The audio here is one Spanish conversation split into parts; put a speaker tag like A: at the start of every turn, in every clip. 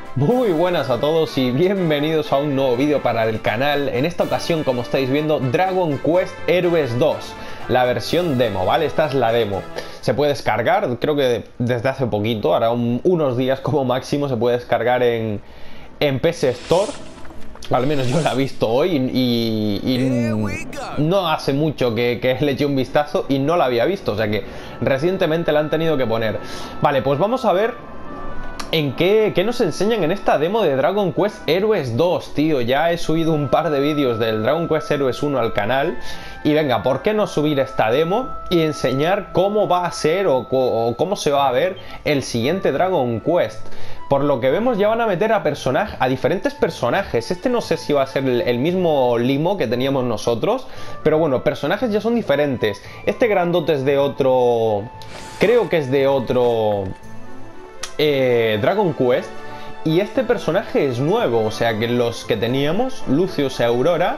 A: Muy buenas a todos y bienvenidos a un nuevo vídeo para el canal. En esta ocasión, como estáis viendo, Dragon Quest Heroes 2, la versión demo, ¿vale? Esta es la demo. Se puede descargar, creo que desde hace poquito, ahora unos días como máximo, se puede descargar en PS Store. Al menos yo la he visto hoy y no hace mucho que le eché un vistazo y no la había visto, o sea que recientemente la han tenido que poner. Vale, pues vamos a ver en qué nos enseñan en esta demo de Dragon Quest Heroes 2, tío. Ya he subido un par de vídeos del Dragon Quest Heroes 1 al canal. Y venga, ¿por qué no subir esta demo y enseñar cómo va a ser o cómo se va a ver el siguiente Dragon Quest? Por lo que vemos ya van a meter a diferentes personajes. Este no sé si va a ser el mismo limo que teníamos nosotros, pero bueno, personajes ya son diferentes. Este grandote es de otro... creo que es de otro... Dragon Quest. Y este personaje es nuevo, o sea que los que teníamos, Lucius y Aurora,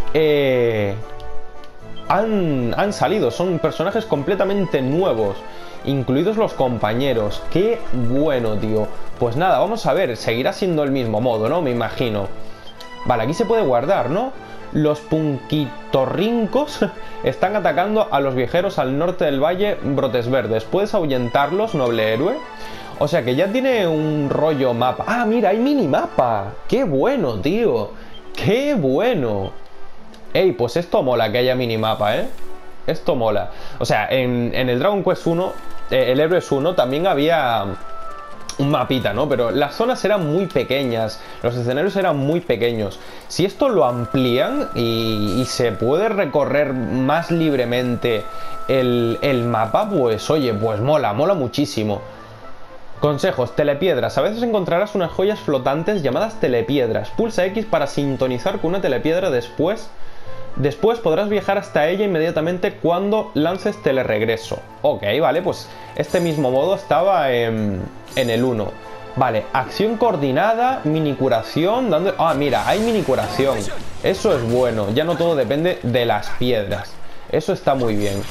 A: han salido. Son personajes completamente nuevos, incluidos los compañeros. Qué bueno, tío. Pues nada, vamos a ver, seguirá siendo el mismo modo, ¿no? Me imagino. Vale, aquí se puede guardar, ¿no? Los punquitorrincos están atacando a los viajeros al norte del valle Brotes Verdes. ¿Puedes ahuyentarlos, noble héroe? O sea que ya tiene un rollo mapa. ¡Ah, mira, hay minimapa! ¡Qué bueno, tío! ¡Qué bueno! Ey, pues esto mola que haya minimapa, ¿eh? Esto mola. O sea, en el Dragon Quest 1, el Heroes 1, también había un mapita, ¿no? Pero las zonas eran muy pequeñas, los escenarios eran muy pequeños. Si esto lo amplían y se puede recorrer más libremente el mapa, pues oye, pues mola muchísimo. Consejos, telepiedras. A veces encontrarás unas joyas flotantes llamadas telepiedras. Pulsa X para sintonizar con una telepiedra después podrás viajar hasta ella inmediatamente cuando lances teleregreso. Ok, vale, pues este mismo modo estaba en el 1. Vale, acción coordinada, mini curación, dando... Ah, mira, hay mini curación. Eso es bueno, ya no todo depende de las piedras. Eso está muy bien.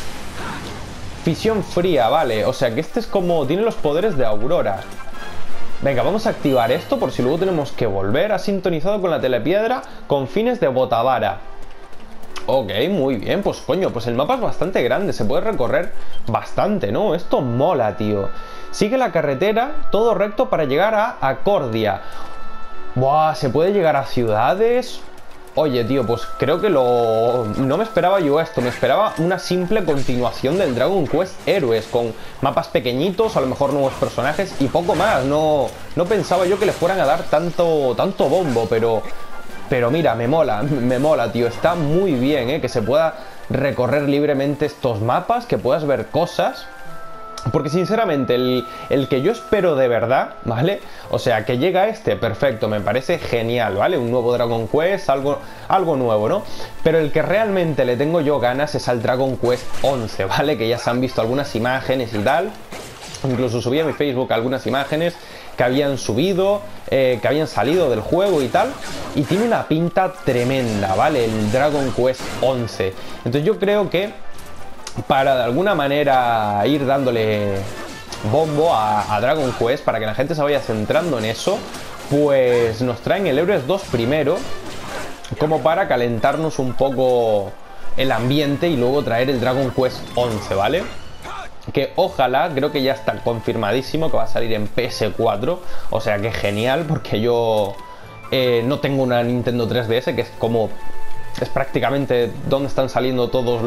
A: Fisión fría, vale, o sea que este es como... tiene los poderes de Aurora. Venga, vamos a activar esto por si luego tenemos que volver. Ha sintonizado con la telepiedra con fines de botavara. Ok, muy bien, pues coño, pues el mapa es bastante grande, se puede recorrer bastante, ¿no? Esto mola, tío. Sigue la carretera, todo recto para llegar a Acordia. Buah, se puede llegar a ciudades. Oye, tío, pues creo que no me esperaba yo esto, me esperaba una simple continuación del Dragon Quest Heroes, con mapas pequeñitos, a lo mejor nuevos personajes y poco más. No pensaba yo que le fueran a dar tanto bombo, pero mira, me mola, tío. Está muy bien, que se pueda recorrer libremente estos mapas, que puedas ver cosas. Porque sinceramente, el que yo espero de verdad, ¿vale? O sea, que llega este, perfecto, me parece genial, ¿vale? Un nuevo Dragon Quest, algo nuevo, ¿no? Pero el que realmente le tengo yo ganas es al Dragon Quest 11, ¿vale? Que ya se han visto algunas imágenes y tal. Incluso subí a mi Facebook algunas imágenes que habían subido, que habían salido del juego y tal. Y tiene una pinta tremenda, ¿vale? El Dragon Quest 11. Entonces yo creo que para de alguna manera ir dándole bombo a Dragon Quest, para que la gente se vaya centrando en eso, pues nos traen el Heroes 2 primero, como para calentarnos un poco el ambiente y luego traer el Dragon Quest 11, ¿vale? Que ojalá, creo que ya está confirmadísimo que va a salir en PS4, o sea que genial, porque yo no tengo una Nintendo 3DS, que es prácticamente donde están saliendo todos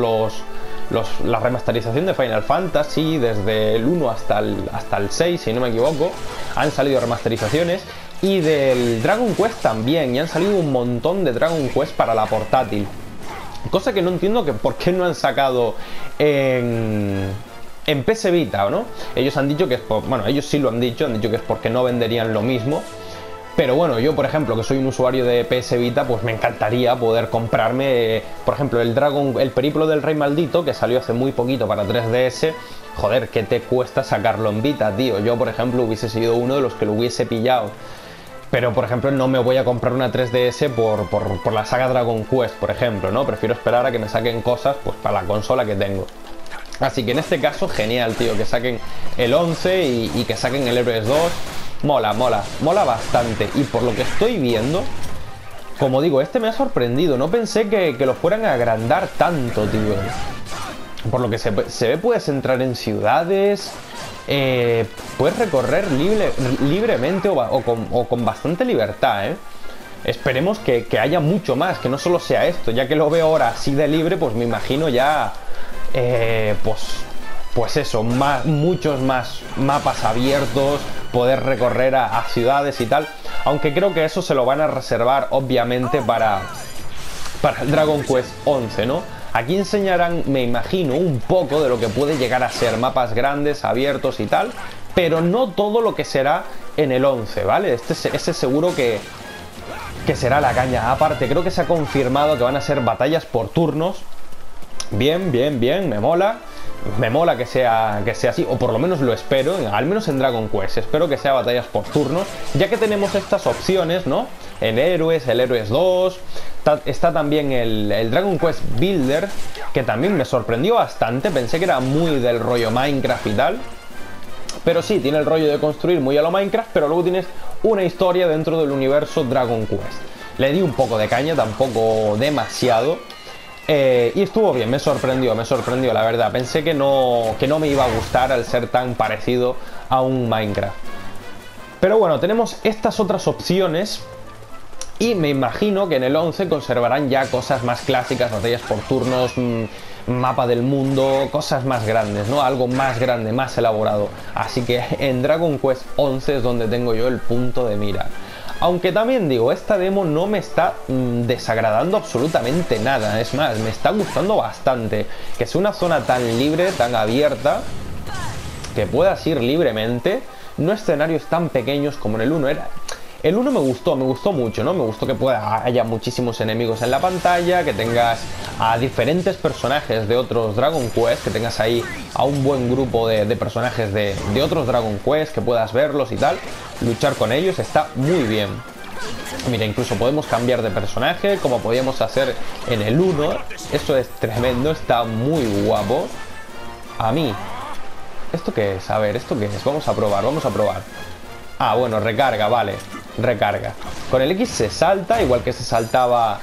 A: la remasterización de Final Fantasy, desde el 1 hasta el 6, si no me equivoco, han salido remasterizaciones, y del Dragon Quest también, y han salido un montón de Dragon Quest para la portátil. Cosa que no entiendo que por qué no han sacado en PS Vita, ¿no? Ellos han dicho que es bueno, ellos sí lo han dicho que es porque no venderían lo mismo. Pero bueno, yo por ejemplo, que soy un usuario de PS Vita, pues me encantaría poder comprarme, por ejemplo, el Periplo del Rey Maldito, que salió hace muy poquito para 3DS. Joder, ¿qué te cuesta sacarlo en Vita, tío? Yo, por ejemplo, hubiese sido uno de los que lo hubiese pillado. Pero, por ejemplo, no me voy a comprar una 3DS por la saga Dragon Quest, por ejemplo, ¿no? Prefiero esperar a que me saquen cosas, pues, para la consola que tengo. Así que en este caso, genial, tío, que saquen el 11 y que saquen el Heroes 2. Mola, mola, mola bastante. Y por lo que estoy viendo, como digo, este me ha sorprendido. No pensé que lo fueran a agrandar tanto, tío. Por lo que se ve, puedes entrar en ciudades, puedes recorrer libremente o con bastante libertad, ¿eh? Esperemos que haya mucho más, que no solo sea esto. Ya que lo veo ahora así de libre, pues me imagino ya, pues eso, muchos más mapas abiertos, poder recorrer a ciudades y tal. Aunque creo que eso se lo van a reservar, obviamente, para el Dragon Quest 11, ¿no? Aquí enseñarán, me imagino, un poco de lo que puede llegar a ser mapas grandes, abiertos y tal, pero no todo lo que será en el 11, ¿vale? Ese seguro que será la caña. Aparte, creo que se ha confirmado que van a ser batallas por turnos. Bien, bien, bien, me mola. Me mola que sea así, o por lo menos lo espero, al menos en Dragon Quest. Espero que sea batallas por turnos, ya que tenemos estas opciones, ¿no? En Héroes, el Héroes 2, está también el Dragon Quest Builder, que también me sorprendió bastante. Pensé que era muy del rollo Minecraft y tal, pero sí, tiene el rollo de construir muy a lo Minecraft, pero luego tienes una historia dentro del universo Dragon Quest. Le di un poco de caña, tampoco demasiado. Y estuvo bien, me sorprendió, la verdad. Pensé que no me iba a gustar al ser tan parecido a un Minecraft. Pero bueno, tenemos estas otras opciones. Y me imagino que en el 11 conservarán ya cosas más clásicas, batallas por turnos, mapa del mundo, cosas más grandes, ¿no? Algo más grande, más elaborado. Así que en Dragon Quest 11 es donde tengo yo el punto de mira. Aunque también digo, esta demo no me está desagradando absolutamente nada. Es más, me está gustando bastante. Que sea una zona tan libre, tan abierta, que puedas ir libremente. No escenarios tan pequeños como en el 1 era. El 1 me gustó mucho, ¿no? Me gustó que haya muchísimos enemigos en la pantalla, que tengas a diferentes personajes de otros Dragon Quest, que tengas ahí a un buen grupo de personajes de otros Dragon Quest, que puedas verlos y tal, luchar con ellos, está muy bien. Mira, incluso podemos cambiar de personaje, como podíamos hacer en el 1, eso es tremendo, está muy guapo. A mí, ¿esto qué es? A ver, ¿esto qué es? Vamos a probar. Ah, bueno, recarga, vale. Recarga. Con el X se salta, igual que se saltaba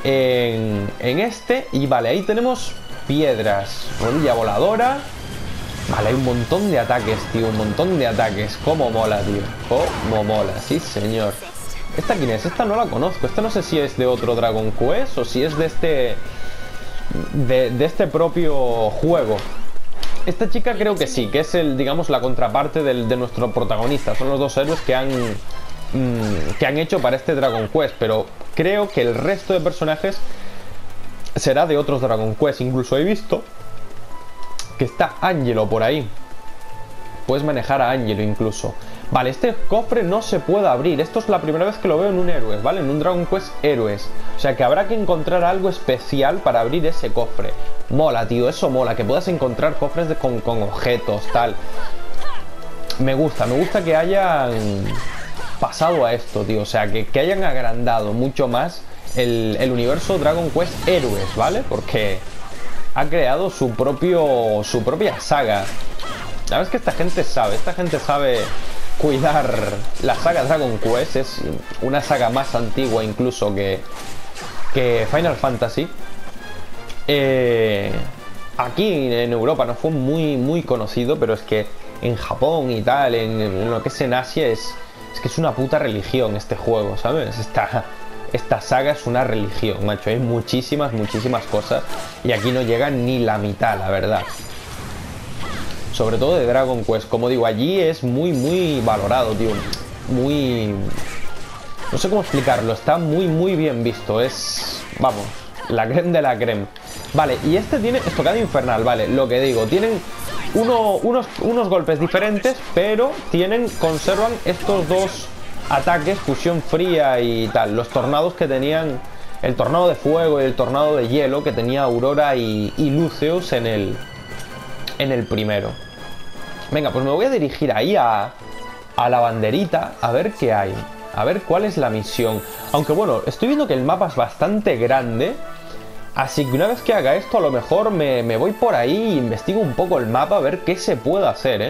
A: en este. Y vale, ahí tenemos piedras. Rodilla voladora. Vale, hay un montón de ataques, tío. Un montón de ataques. Cómo mola, tío. Cómo mola, sí, señor. ¿Esta quién es? Esta no la conozco. Esta no sé si es de otro Dragon Quest o si es de este... de este propio juego. Esta chica creo que sí, que es digamos, la contraparte de nuestro protagonista. Son los dos héroes que han hecho para este Dragon Quest. Pero creo que el resto de personajes será de otros Dragon Quest. Incluso he visto que está Angelo por ahí. Puedes manejar a Angelo incluso. Vale, este cofre no se puede abrir. Esto es la primera vez que lo veo en un Héroes, ¿vale? En un Dragon Quest Héroes. O sea que habrá que encontrar algo especial para abrir ese cofre. Mola, tío, eso mola. Que puedas encontrar cofres con objetos, tal. Me gusta que hayan pasado a esto, tío. O sea, que hayan agrandado mucho más el universo Dragon Quest Héroes, ¿vale? Porque ha creado su propia saga. La verdad es que esta gente sabe cuidar la saga Dragon Quest. Es una saga más antigua incluso que Final Fantasy. Aquí en Europa no fue muy conocido, pero es que en Japón y tal, en lo que es en Asia, es que es una puta religión este juego, ¿sabes? Esta saga es una religión, macho. Hay muchísimas cosas y aquí no llega ni la mitad, la verdad. Sobre todo de Dragon Quest. Como digo, allí es muy valorado, tío. No sé cómo explicarlo. Está muy bien visto. Es... vamos, la creme de la creme. Vale, y este tiene estocada infernal, vale. Lo que digo, tienen unos golpes diferentes, pero conservan estos dos ataques, fusión fría y tal. Los tornados que tenían... el tornado de fuego y el tornado de hielo que tenía Aurora y Luceus en el primero. Venga, pues me voy a dirigir ahí a la banderita a ver qué hay. A ver cuál es la misión. Aunque bueno, estoy viendo que el mapa es bastante grande. Así que una vez que haga esto, a lo mejor me voy por ahí e investigo un poco el mapa a ver qué se puede hacer, ¿eh?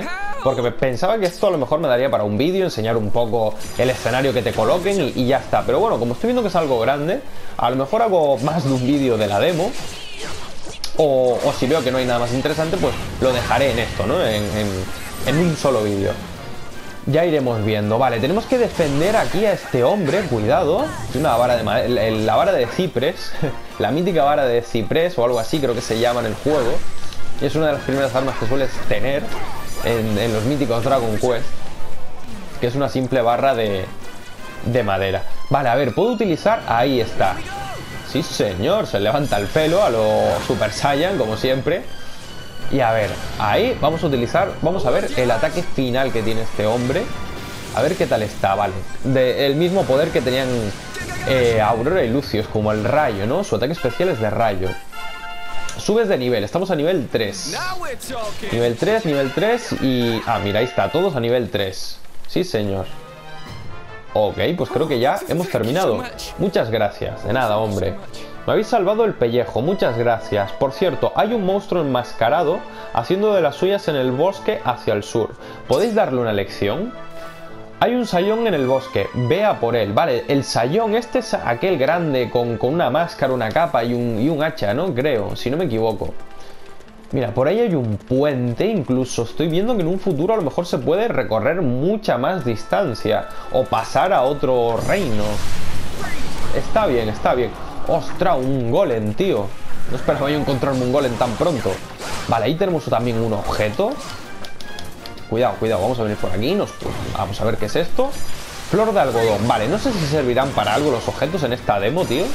A: porque pensaba que esto a lo mejor me daría para un vídeo, enseñar un poco el escenario que te coloquen y ya está. Pero bueno, como estoy viendo que es algo grande, a lo mejor hago más de un vídeo de la demo. O si veo que no hay nada más interesante, pues lo dejaré en esto, ¿no? En un solo vídeo. Ya iremos viendo. Vale, tenemos que defender aquí a este hombre. Cuidado. Una vara de la vara de ciprés. La mítica vara de ciprés o algo así creo que se llama en el juego. Y es una de las primeras armas que sueles tener en los míticos Dragon Quest. Que es una simple barra de madera. Vale, a ver, puedo utilizar... Ahí está. Sí, señor, se levanta el pelo a lo Super Saiyan, como siempre. Y a ver, ahí vamos a utilizar, vamos a ver el ataque final que tiene este hombre. A ver qué tal está, vale. El mismo poder que tenían Aurora y Lucius, como el rayo, ¿no? Su ataque especial es de rayo. Subes de nivel, estamos a nivel 3. Nivel 3 y... Ah, mira, ahí está, todos a nivel 3. Sí, señor. Ok, pues creo que ya hemos terminado. Muchas gracias. De nada, hombre. Me habéis salvado el pellejo. Muchas gracias. Por cierto, hay un monstruo enmascarado haciendo de las suyas en el bosque hacia el sur. ¿Podéis darle una lección? Hay un sayón en el bosque. Vea por él. Vale, el sayón este es aquel grande con una máscara, una capa y un hacha, ¿no? Creo, si no me equivoco. Mira, por ahí hay un puente, incluso estoy viendo que en un futuro a lo mejor se puede recorrer mucha más distancia o pasar a otro reino. Está bien, está bien. ¡Ostras, un golem, tío! No esperaba yo encontrarme un golem tan pronto. Vale, ahí tenemos también un objeto. Cuidado, cuidado, vamos a venir por aquí. Vamos a ver qué es esto. Flor de algodón. Vale, no sé si servirán para algo los objetos en esta demo, tío.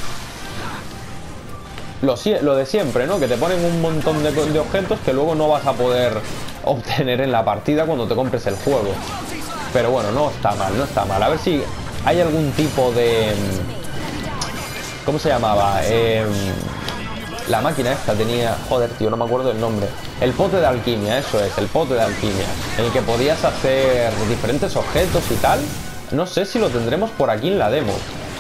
A: Lo de siempre, ¿no? Que te ponen un montón de objetos que luego no vas a poder obtener en la partida cuando te compres el juego. Pero bueno, no está mal, no está mal. A ver si hay algún tipo de... ¿Cómo se llamaba? La máquina esta tenía... Joder, tío, no me acuerdo del nombre. El pote de alquimia, eso es, el pote de alquimia. En el que podías hacer diferentes objetos y tal. No sé si lo tendremos por aquí en la demo.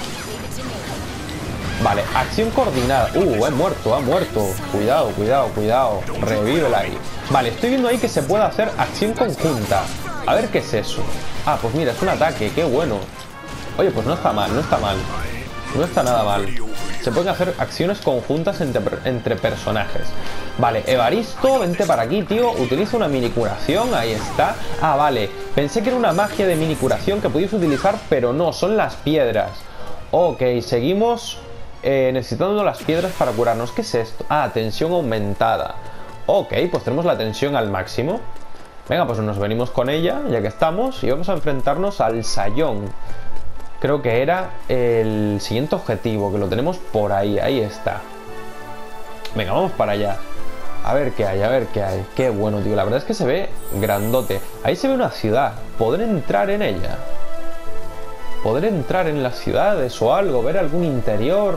A: Vale, acción coordinada. Ha muerto, ha muerto. Cuidado, cuidado, cuidado. Revívela ahí. Vale, estoy viendo ahí que se puede hacer acción conjunta. A ver qué es eso. Ah, pues mira, es un ataque, qué bueno. Oye, pues no está mal, no está mal. No está nada mal. Se pueden hacer acciones conjuntas entre personajes. Vale, Evaristo, vente para aquí, tío. Utiliza una mini curación, ahí está. Ah, vale, pensé que era una magia de mini curación que podías utilizar, pero no, son las piedras. Ok, seguimos... necesitando las piedras para curarnos. ¿Qué es esto? Ah, tensión aumentada. Ok, pues tenemos la tensión al máximo. Venga, pues nos venimos con ella, ya que estamos. Y vamos a enfrentarnos al sayón. Creo que era el siguiente objetivo, que lo tenemos por ahí. Ahí está. Venga, vamos para allá. A ver qué hay, a ver qué hay. Qué bueno, tío, la verdad es que se ve grandote. Ahí se ve una ciudad. ¿Podré entrar en ella? ¿Podré entrar en las ciudades o algo? ¿Ver algún interior?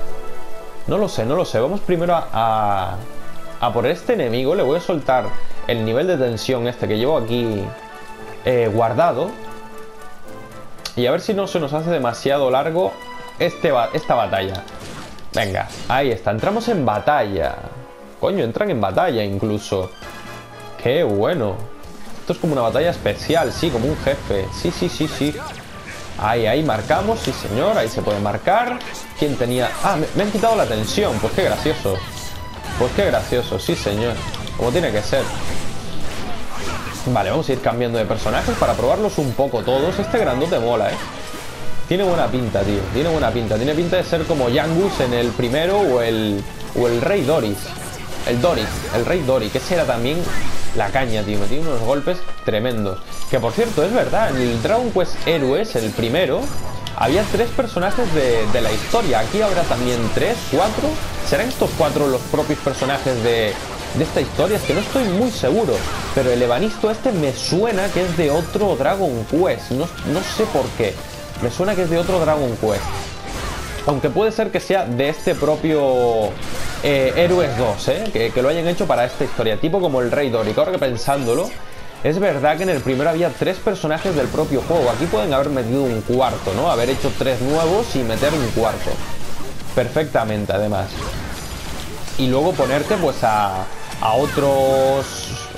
A: No lo sé, no lo sé. Vamos primero a por este enemigo. Le voy a soltar el nivel de tensión este que llevo aquí guardado. Y a ver si no se nos hace demasiado largo esta batalla. Venga, ahí está. Entramos en batalla. Coño, entran en batalla incluso. ¡Qué bueno! Esto es como una batalla especial, sí, como un jefe. Sí, sí, sí, sí. Ahí marcamos, sí señor, ahí se puede marcar. ¿Quién tenía? Ah, me han quitado la tensión, pues qué gracioso. Pues qué gracioso, sí señor. Como tiene que ser. Vale, vamos a ir cambiando de personajes para probarlos un poco todos. Este grandote mola, Tiene buena pinta, tío, tiene buena pinta. Tiene pinta de ser como Yangus en el primero o el Rey Doris. El Rey Doris, que ese era también la caña, tío. Me tiene unos golpes tremendos. Que por cierto, es verdad, en el Dragon Quest Heroes, el primero, había 3 personajes de la historia. Aquí habrá también 3, 4. ¿Serán estos 4 los propios personajes de esta historia? Es que no estoy muy seguro. Pero el Evanisto este me suena que es de otro Dragon Quest. No sé por qué. Me suena que es de otro Dragon Quest. Aunque puede ser que sea de este propio Héroes 2, que lo hayan hecho para esta historia. Tipo como el Rey Doric. Ahora que pensándolo, es verdad que en el primero había 3 personajes del propio juego. Aquí pueden haber metido un cuarto, ¿no? Haber hecho 3 nuevos y meter un cuarto. Perfectamente, además. Y luego ponerte pues a otros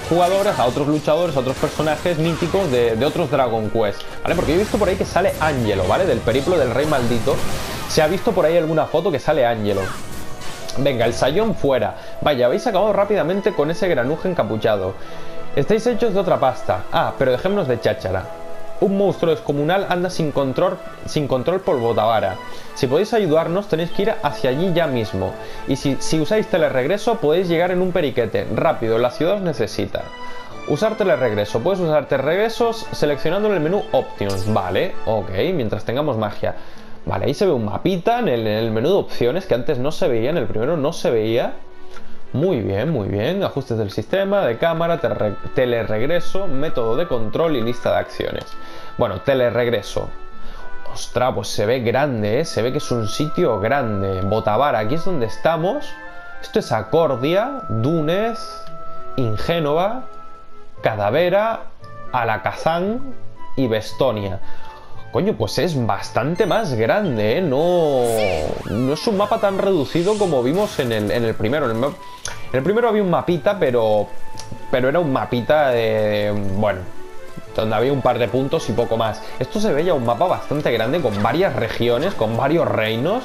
A: jugadores, a otros luchadores, a otros personajes míticos de otros Dragon Quest, ¿vale? Porque yo he visto por ahí que sale Angelo, ¿vale? Del periplo del Rey Maldito. Se ha visto por ahí alguna foto que sale Angelo. Venga, el sayón fuera. Vaya, habéis acabado rápidamente con ese granuja encapuchado. Estáis hechos de otra pasta. Ah, pero dejémonos de cháchara. Un monstruo descomunal anda sin control por Botavara. Si podéis ayudarnos, tenéis que ir hacia allí ya mismo. Y si usáis teleregreso, podéis llegar en un periquete. Rápido, la ciudad os necesita. Usar teleregreso. Puedes usar teleregresos seleccionando en el menú Options. Vale, ok, mientras tengamos magia. Vale, ahí se ve un mapita en el menú de opciones que antes no se veía, en el primero no se veía. Muy bien, muy bien. Ajustes del sistema, de cámara, teleregreso, método de control y lista de acciones. Bueno, teleregreso. Ostras, pues se ve grande, ¿eh? Se ve que es un sitio grande. Botavara, aquí es donde estamos. Esto es Acordia, Túnez, Ingénova, Cadavera, Alakazam y Vestonia. Coño, pues es bastante más grande, ¿eh? No es un mapa tan reducido como vimos en el primero. En el primero había un mapita, pero era un mapita de... bueno, donde había un par de puntos y poco más. Esto se ve ya un mapa bastante grande, con varias regiones, con varios reinos.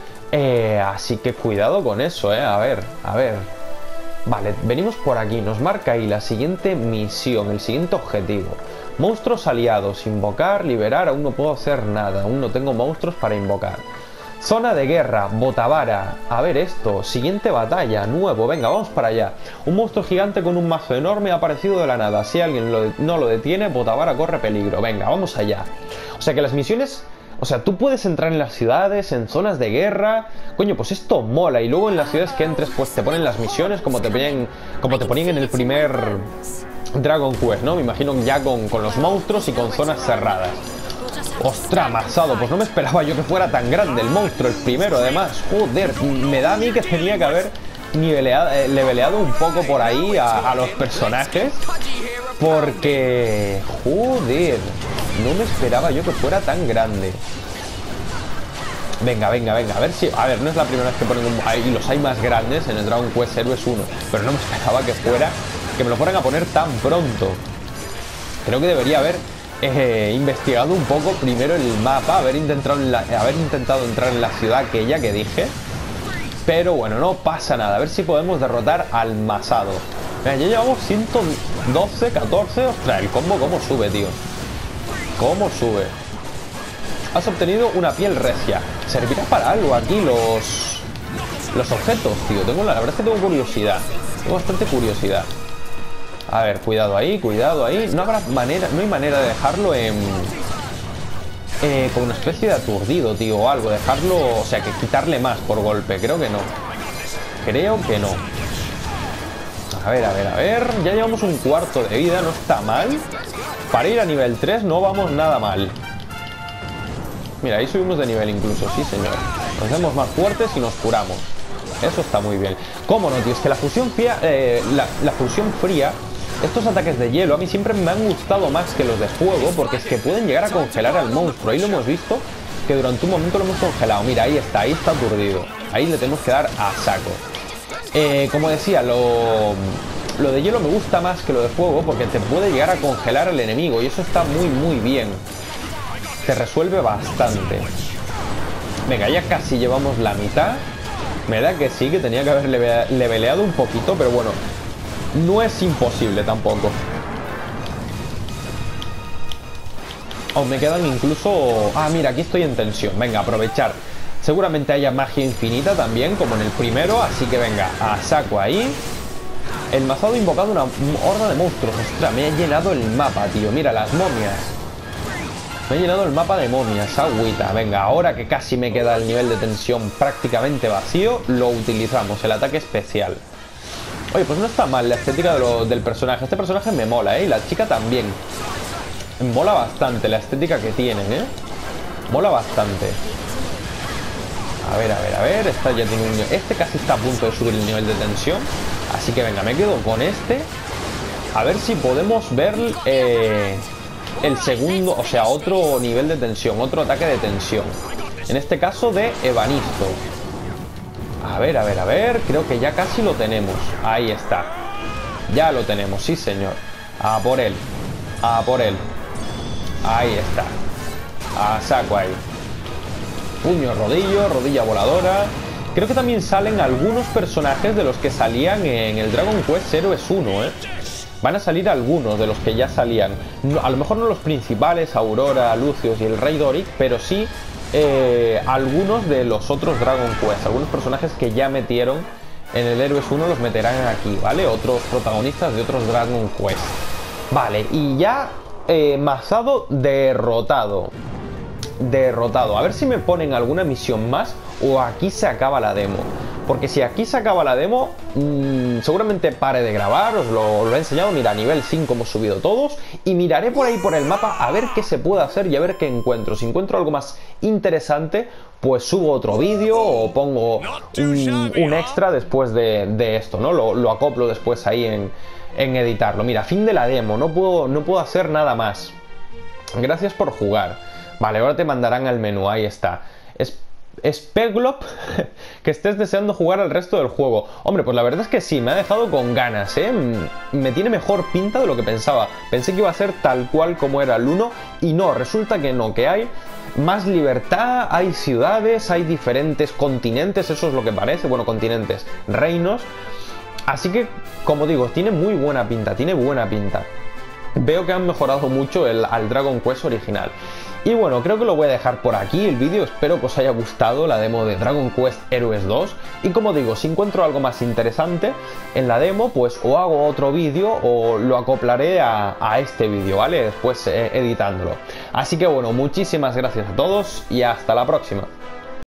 A: Así que cuidado con eso, ¿eh? A ver. Vale, venimos por aquí. Nos marca ahí la siguiente misión, el siguiente objetivo. Monstruos aliados, invocar, liberar, aún no puedo hacer nada, aún no tengo monstruos para invocar. Zona de guerra, Botavara, a ver esto, siguiente batalla, nuevo, venga, vamos para allá. Un monstruo gigante con un mazo enorme ha aparecido de la nada, si alguien no lo detiene, Botavara corre peligro, venga, vamos allá. O sea que las misiones... O sea, tú puedes entrar en las ciudades, en zonas de guerra. Coño, pues esto mola. Y luego en las ciudades que entres, pues te ponen las misiones como te ponían en el primer Dragon Quest, ¿no? Me imagino ya con los monstruos y con zonas cerradas. ¡Ostras, masado! Pues no me esperaba yo que fuera tan grande el monstruo, el primero, además. Joder, me da a mí que tenía que haber leveleado un poco por ahí a los personajes. Porque... joder, no me esperaba yo que fuera tan grande. Venga, a ver si... A ver, no es la primera vez que ponen y los hay más grandes en el Dragon Quest Heroes 1. Pero no me esperaba que me lo fueran a poner tan pronto. Creo que debería haber investigado un poco primero el mapa, haber intentado entrar en la ciudad aquella que dije. Pero bueno, no pasa nada. A ver si podemos derrotar al masado. Mira, ya llevamos 112, 14. Ostras, el combo cómo sube, tío. Cómo sube. Has obtenido una piel recia. ¿Servirá para algo aquí los objetos, tío? La verdad es que tengo curiosidad. Tengo bastante curiosidad. A ver, cuidado ahí, cuidado ahí. No hay manera de dejarlo con una especie de aturdido, tío, o algo. Dejarlo, o sea, que quitarle más por golpe. Creo que no. A ver. Ya llevamos un cuarto de vida, no está mal. Para ir a nivel 3 no vamos nada mal. Mira, ahí subimos de nivel incluso, sí señor. Nos hacemos más fuertes y nos curamos. Eso está muy bien. ¿Cómo no, tío? Es que la fusión fría, estos ataques de hielo a mí siempre me han gustado más que los de fuego, porque es que pueden llegar a congelar al monstruo. Ahí lo hemos visto, que durante un momento lo hemos congelado. Mira, ahí está aturdido. Ahí le tenemos que dar a saco. Como decía, lo de hielo me gusta más que lo de fuego, porque te puede llegar a congelar al enemigo y eso está muy muy bien. Te resuelve bastante. Venga, ya casi llevamos la mitad. Me da que sí, que tenía que haber leveleado un poquito, pero bueno, no es imposible tampoco. Aún me quedan incluso... Ah, mira, aquí estoy en tensión. Venga, aprovechar. Seguramente haya magia infinita también, como en el primero, así que venga, a saco ahí. El mazado ha invocado una horda de monstruos. Ostras, me ha llenado el mapa, tío. Mira, las momias. Me he llenado el mapa de momias, agüita. Venga, ahora que casi me queda el nivel de tensión prácticamente vacío, lo utilizamos, el ataque especial. Oye, pues no está mal la estética del personaje. Este personaje me mola, ¿eh? Y la chica también. Me mola bastante la estética que tienen, ¿eh? Mola bastante. A ver. Este casi está a punto de subir el nivel de tensión. Así que venga, me quedo con este. A ver si podemos ver el segundo, o sea, otro nivel de tensión, otro ataque de tensión. En este caso de Evanisto. A ver, creo que ya casi lo tenemos. Ahí está. Ya lo tenemos, sí señor. A por él. A por él. Ahí está. A saco ahí. Puño, rodillo, rodilla voladora. Creo que también salen algunos personajes de los que salían en el Dragon Quest Heroes 1, ¿eh? Van a salir algunos de los que ya salían. No, a lo mejor no los principales, Aurora, Lucius y el Rey Doric, pero sí algunos de los otros Dragon Quest. Algunos personajes que ya metieron en el Heroes 1 los meterán aquí, ¿vale? Otros protagonistas de otros Dragon Quest. Vale, y ya Masado derrotado. A ver si me ponen alguna misión más o aquí se acaba la demo. Porque si aquí se acaba la demo, seguramente pare de grabar. Os lo he enseñado, mira, a nivel 5 hemos subido todos. Y miraré por ahí por el mapa a ver qué se puede hacer y a ver qué encuentro. Si encuentro algo más interesante, pues subo otro vídeo o pongo un extra después de esto, ¿no? Lo acoplo después ahí en editarlo. Mira, fin de la demo, no puedo hacer nada más. Gracias por jugar. Vale, ahora te mandarán al menú, ahí está. Speglop, que estés deseando jugar al resto del juego. Hombre, pues la verdad es que sí, me ha dejado con ganas, ¿eh? Me tiene mejor pinta de lo que pensaba. Pensé que iba a ser tal cual como era el 1 y no, resulta que no, que hay más libertad, hay ciudades, hay diferentes continentes, eso es lo que parece, bueno, continentes, reinos. Así que, como digo, tiene muy buena pinta, tiene buena pinta. Veo que han mejorado mucho al Dragon Quest original. Y bueno, creo que lo voy a dejar por aquí el vídeo. Espero que os haya gustado la demo de Dragon Quest Heroes 2. Y como digo, si encuentro algo más interesante en la demo, pues o hago otro vídeo o lo acoplaré a este vídeo, ¿vale? Después editándolo. Así que bueno, muchísimas gracias a todos y hasta la próxima.